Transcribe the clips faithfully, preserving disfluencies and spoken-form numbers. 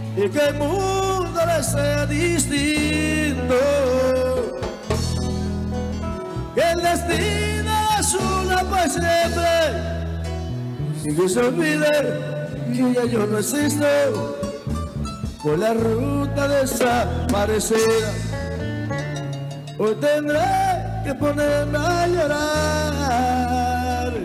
y que el mundo le sea distinto, que el destino es una para siempre y que se olvide que ya yo no existo por la ruta desaparecida. Hoy tendré que ponerme a llorar,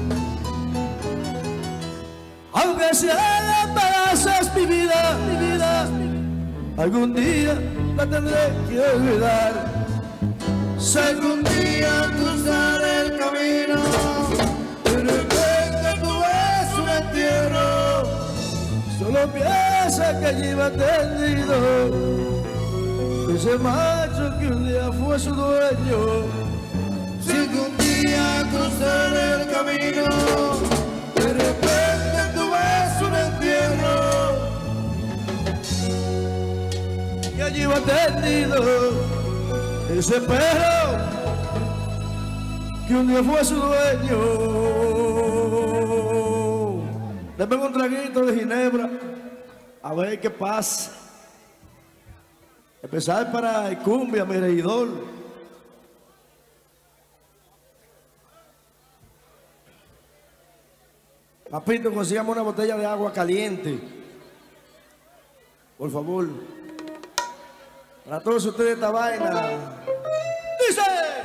aunque sea en pedazos mi vida, mi vida, algún día la tendré que olvidar. Si algún día cruzar el camino, de repente tú ves un entierro, solo piensa que allí va tendido ese macho que un día fue su dueño. Si algún día cruzar el camino, de repente tú ves un entierro, que allí va tendido ese perro que un día fue su dueño. Le pongo un traguito de ginebra a ver qué pasa. Empezar para el cumbia, mi regidor. Papito, consigamos una botella de agua caliente, por favor. Para todos ustedes esta vaina. ¡Dice!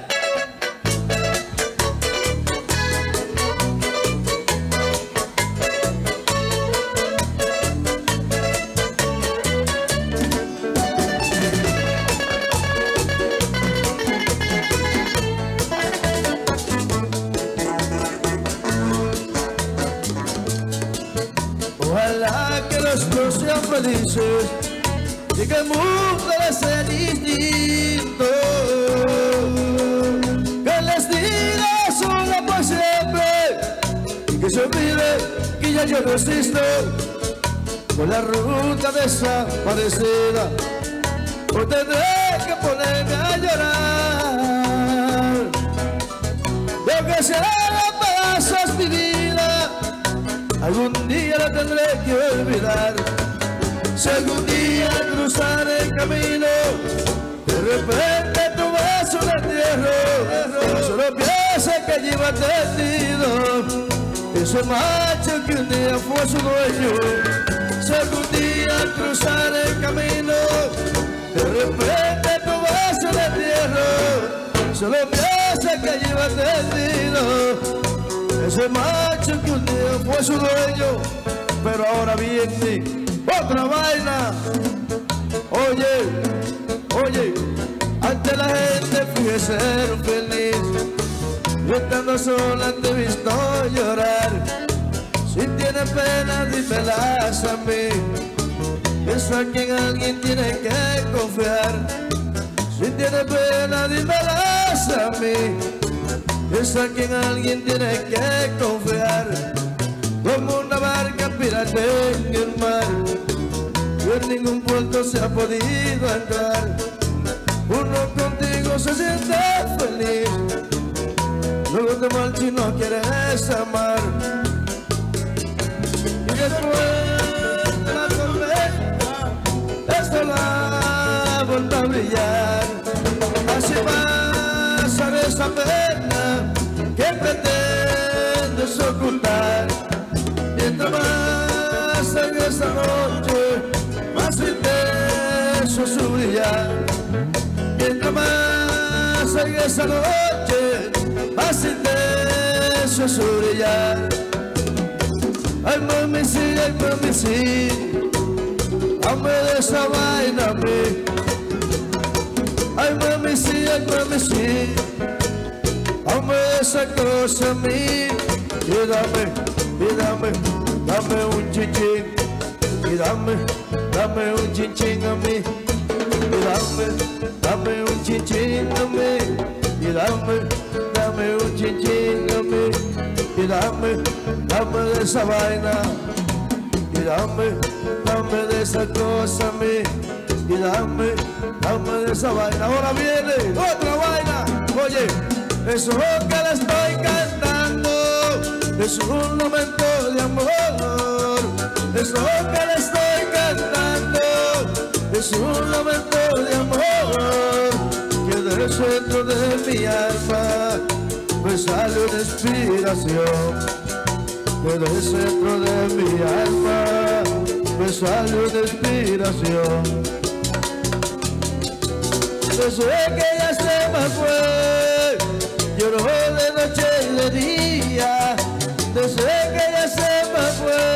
Ojalá que los dos sean felices y que el mundo les sea distinto, que el destino es una por siempre y que se olvide que ya yo no existo por la ruta desaparecida. Hoy tendré que ponerme a llorar, de que será pedazos mi vida, algún día la tendré que olvidar. Si algún día cruzar el camino, de repente tú ves un entierro, solo piensa que allí va tendido ese macho que un día fue su dueño. Si algún día cruzar el camino, de repente tú ves un entierro, solo piensa que allí va tendido ese macho que un día fue su dueño. Pero ahora viene otra vaina. Oye, oye, antes la gente fue ser feliz, yo estando sola te he visto llorar. Si tienes pena, dímelas a mí, piensa que en alguien tiene que confiar. Si tienes pena, dímelas a mí, piensa que en alguien tiene que confiar. Como una barca pirata en el mar, y en ningún puerto se ha podido entrar. Uno contigo se siente feliz, luego te marchas y no quieres amar. Y después de la tormenta, esto la vuelve a brillar. Así pasa esa pena que pretendes ocultar. Mientras más en esa noche, más intenso su brillar. Mientras más en esa noche, más intenso su brillar. Ay, mami, sí, ay, mami, sí, dame de esa vaina a mí. Ay, mami, sí, ay, mami, sí, dame de esa cosa a mí. Y dame, y dame, dame un chinchín, y dame, dame un chinchín a mí, y dame, dame un chinchín a mí, y dame, dame un chinchín a mí, y dame, dame de esa vaina, y dame, dame de esa cosa a mí, y dame, dame de esa vaina. Ahora viene otra vaina. Oye, eso es lo que le estoy cantando, es un momento de amor. Eso es lo que le estoy cantando, es un lamento de amor que del centro de mi alma me sale una inspiración, que del centro de mi alma me sale una inspiración. Desde que ella se me fue, lloró de noche y de día. Desde que ella se me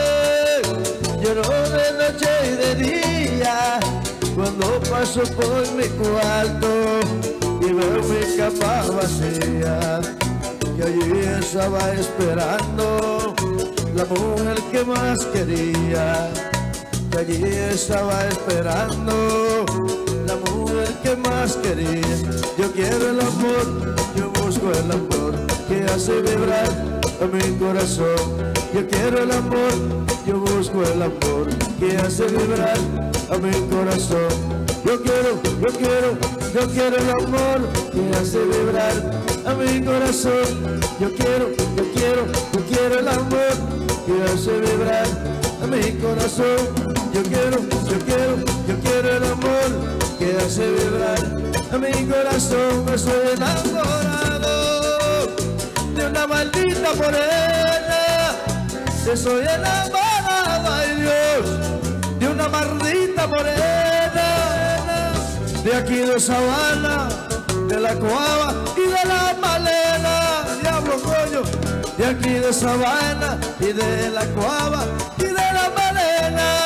fue, lloró de noche y de día. Cuando paso por mi cuarto y veo mi cama vacía, que allí estaba esperando la mujer que más quería, que allí estaba esperando la mujer que más quería. Yo quiero el amor, yo busco el amor que hace vibrar a mi corazón. Yo quiero el amor, yo busco el amor que hace vibrar a mi corazón. Yo quiero, yo quiero, yo quiero el amor que hace vibrar a mi corazón. Yo quiero, yo quiero, yo quiero el amor que hace vibrar a mi corazón. Yo quiero, yo quiero, yo quiero el amor que hace vibrar a mi corazón. Me soy enamorado de una maldita morena, que soy enamorado, ay Dios, de una maldita morena, de aquí de Sabana, de la Coaba y de la Malena. Diablo coño, de aquí de Sabana y de la Coaba y de la Malena.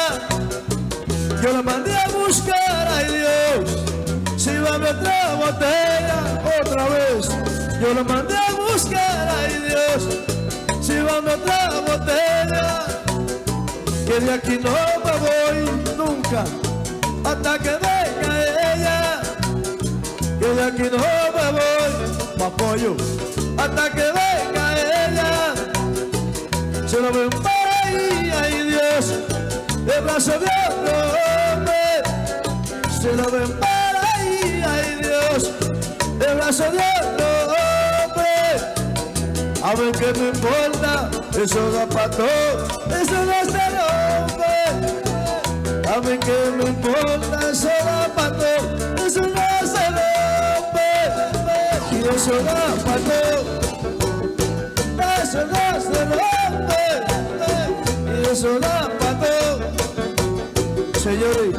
Yo la mandé a buscar, ay Dios, si va a otra botella otra vez. Yo la mandé a buscar, ay Dios, si va a otra botella. Que de aquí no me voy nunca hasta que venga ella. Que de aquí no me voy, pa' pollo, hasta que venga ella. Se lo ven por ahí, ay Dios, de brazo de otro hombre. Se lo ven por ahí, ay Dios, de brazo de otro hombre. A ver qué me importa, eso da pa' todo, eso no se rompe. A ver qué me importa, eso da pa' todo, eso no se rompe. Y eso da pa' todo, eso no se rompe. Y eso da pa' todo. Señores,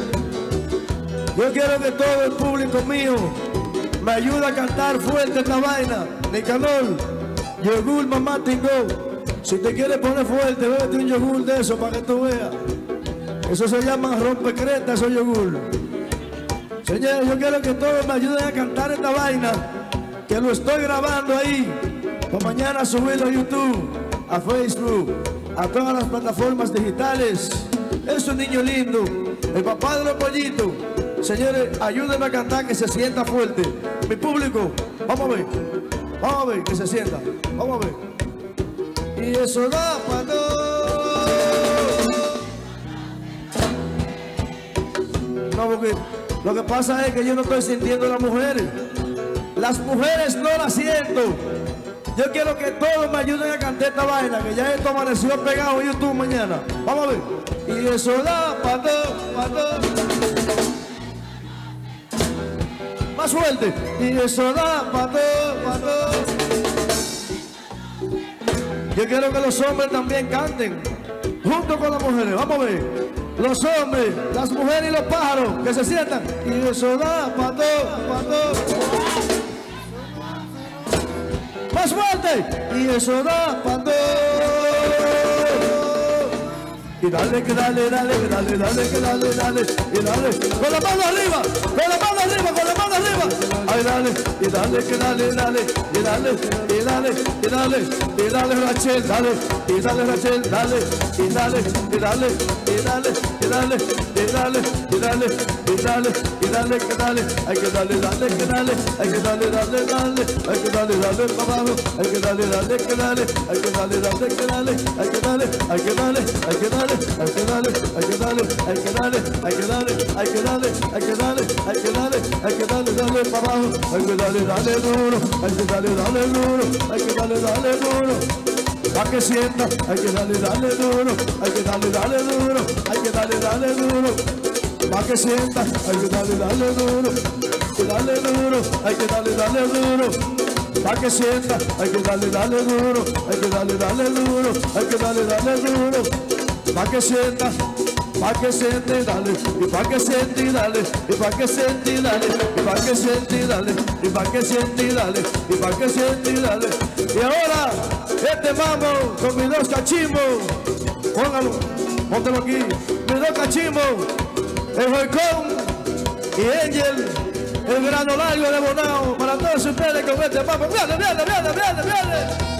yo quiero que todo el público mío me ayude a cantar fuerte esta vaina. Nicanor, yogur mamá tingo. Si te quieres poner fuerte, bébete un yogur de eso para que tú veas. Eso se llama rompecreta, esos yogur. Señores, yo quiero que todos me ayuden a cantar esta vaina, que lo estoy grabando ahí, para mañana subirlo a YouTube, a Facebook, a todas las plataformas digitales. Es un niño lindo, el papá de los pollitos. Señores, ayúdenme a cantar, que se sienta fuerte. Mi público, vamos a ver, vamos a ver, que se sienta, vamos a ver. Y eso da para todo. No, porque lo que pasa es que yo no estoy sintiendo a las mujeres. Las mujeres no las siento. Yo quiero que todos me ayuden a cantar esta vaina, que ya esto amaneció pegado en YouTube mañana. Vamos a ver. Y eso da para todo, para todo. Más fuerte. Y eso da para todo, para todo. Yo quiero que los hombres también canten, junto con las mujeres. Vamos a ver. Los hombres, las mujeres y los pájaros, que se sientan. Y eso da para todo, para todo. Más fuerte. Y eso da para todo. Y dale, que dale, dale, que dale, dale, que dale, dale. Y dale, con la mano arriba, con la mano arriba, con la mano arriba. Ay, dale, y dale, que dale, dale. Y dale, y dale, y dale. Y dale, Rachel, dale. Y dale, Rachel, dale. Y dale, y dale, y dale, y dale, y dale, y dale, y dale, y dale, que dale. Hay que darle, dale, que dale. Hay que darle, dale, dale. Hay que darle, dale, para abajo. Hay que darle, dale, que dale. Hay que darle, dale, que dale. Hay que darle, hay que darle, hay que darle. Hay que darle, hay que darle, hay que darle, hay que darle, hay que darle, hay que darle, hay que darle, hay que darle, dale para abajo, hay que darle, dale duro, hay que darle, dale duro, hay que darle, dale duro, pa' que sienta, hay que darle, dale duro, hay que darle, dale duro, hay que darle, dale duro, pa' que sienta, hay que darle, darle duro, y darle duro, hay que darle, darle duro, pa' que sienta, hay que darle, darle duro, hay que darle, darle duro, hay que darle, darle duro, pa' que sienta, pa' que siente y dale, y pa' que siente y dale, y pa' que siente y dale, y pa' que siente y dale, y pa' que siente y dale, y pa' que siente y dale. Y ahora, este mambo con mis dos cachimbos, póngalo, póntelo aquí, mis dos cachimbos, el Joycón y Angel, el grano largo de Bonao, para todos ustedes con este mambo. ¡Viene, viene, viene, viene, viene!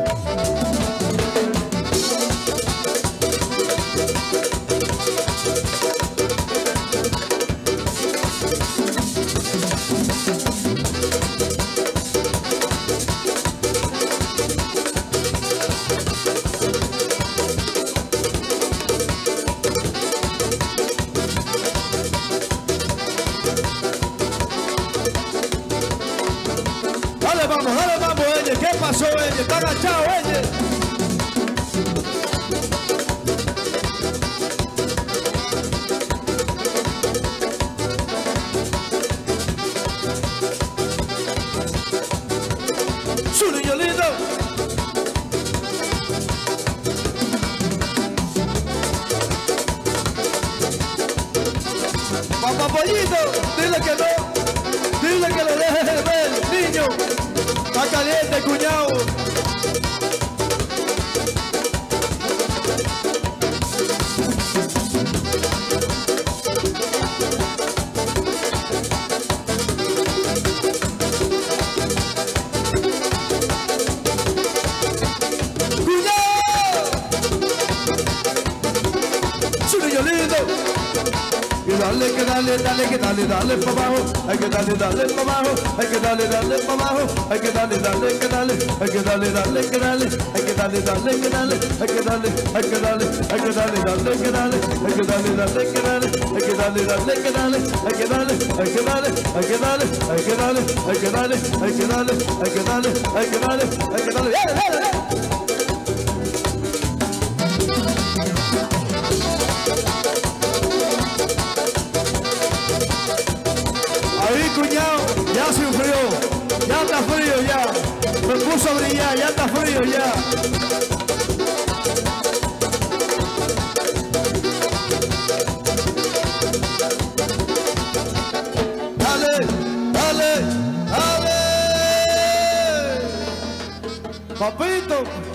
Dale, vamos, dale, vamos, ella. ¿Qué pasó, ella? Está agachado, ella. Su niño lindo. Papá Pollito, dile que no. Dile que lo dejes de ver, niño. Está caliente, cuñado. Dale, que dale, dale, que dale, dale pa' abajo, hay que darle, dale pa' abajo, hay que darle, dale pa' abajo, hay que darle, dale, que dale, hay que darle, dale, que dale, hay que darle, dale, que dale, hay que darle, hay que darle, hay que darle, dale, que dale, hay que darle, dale, que dale, hay que darle, dale, que dale, hay que darle, hay que darle, hay que darle, hay que darle, hay que darle, hay que darle, hay que darle, hay que darle, hay que darle, dale, dale, dale. Ahí, cuñado, ya se enfrió, ya está frío ya, me puso a brillar, ya está frío ya. Dale, dale, dale. Papito.